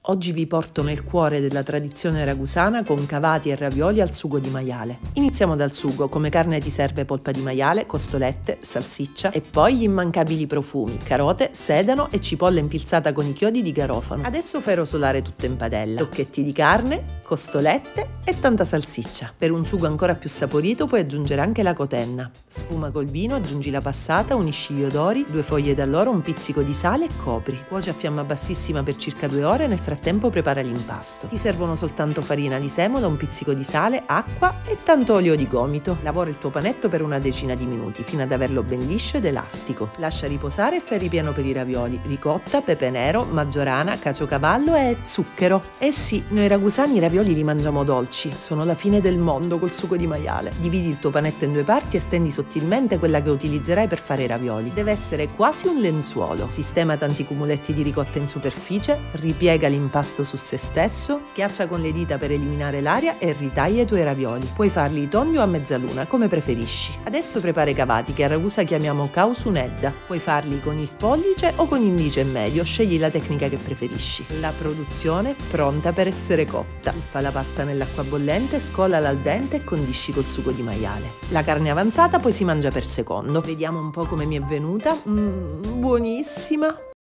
Oggi vi porto nel cuore della tradizione ragusana con cavati e ravioli al sugo di maiale. Iniziamo dal sugo. Come carne ti serve polpa di maiale, costolette, salsiccia e poi gli immancabili profumi, carote, sedano e cipolla infilzata con i chiodi di garofano. Adesso fai rosolare tutto in padella. Tocchetti di carne, costolette e tanta salsiccia. Per un sugo ancora più saporito puoi aggiungere anche la cotenna. Sfuma col vino, aggiungi la passata, unisci gli odori, 2 foglie d'alloro, un pizzico di sale e copri. Cuoci a fiamma bassissima per circa 2 ore, nel frattempo prepara l'impasto. Ti servono soltanto farina di semola, un pizzico di sale, acqua e tanto olio di gomito. Lavora il tuo panetto per una decina di minuti fino ad averlo ben liscio ed elastico. Lascia riposare e fai ripieno per i ravioli. Ricotta, pepe nero, maggiorana, caciocavallo e zucchero. Eh sì, noi ragusani i ravioli li mangiamo dolci, sono la fine del mondo col sugo di maiale. Dividi il tuo panetto in 2 parti e stendi sottilmente quella che utilizzerai per fare i ravioli. Deve essere quasi un lenzuolo. Sistema tanti cumuletti di ricotta in superficie, ripiega l'impasto su se stesso, schiaccia con le dita per eliminare l'aria e ritaglia i tuoi ravioli. Puoi farli tondi o a mezzaluna, come preferisci. Adesso prepara i cavati, che a Ragusa chiamiamo causunedda. Puoi farli con il pollice o con indice e medio, scegli la tecnica che preferisci. La produzione pronta per essere cotta. Tuffa la pasta nell'acqua bollente, scolala al dente e condisci col sugo di maiale. La carne avanzata poi si mangia per secondo. Vediamo un po' come mi è venuta. Buonissima!